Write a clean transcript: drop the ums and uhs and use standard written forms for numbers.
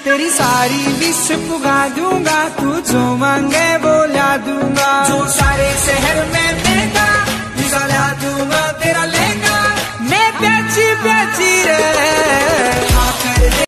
तेरी सारी विश पुगा दूंगा, तू जो मांगे वो ला दूंगा। जो सारे शहर में